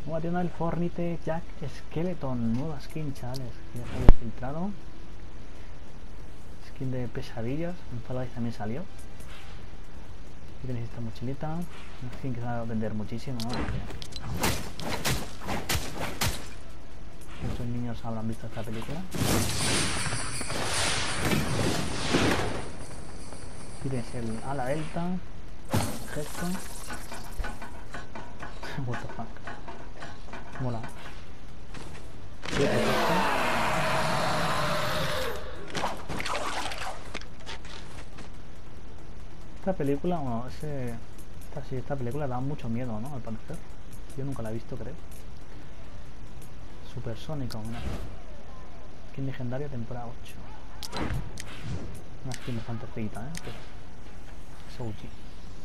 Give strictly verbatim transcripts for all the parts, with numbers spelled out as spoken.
Nueva tienda del Fornite Jack Skeleton. Nueva skin, chavales. Ya se había filtrado. Skin de pesadillas. En Paradise también salió. Aquí tenéis esta mochilita. Una skin que se va a vender muchísimo, ¿no? Porque muchos niños habrán visto esta película. Aquí tenéis el ala delta. Gesto. What the fuck. Mola. Esta película, bueno, ese, esta, sí, esta película da mucho miedo, ¿no? Al parecer. Yo nunca la he visto, creo. Supersónico, mira. Skin legendaria temporada ocho. Una skin bastante feita, ¿eh? Pero es O G.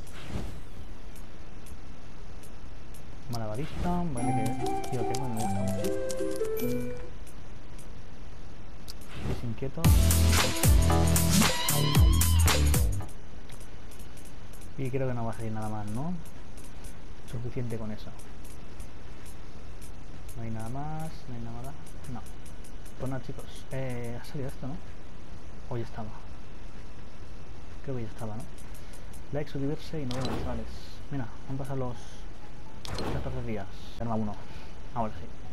Malabarista, vale que tío, que me gusta mucho. Es inquieto. Y creo que no va a salir nada más, ¿no? Suficiente con eso. No hay nada más, no hay nada. No. Pues nada, chicos. Eh, ha salido esto, ¿no? O ya estaba. Creo que ya estaba, ¿no? Like, suscribirse y nos vemos, chavales. Mira, han pasado los catorce días. Arma uno. Ahora sí.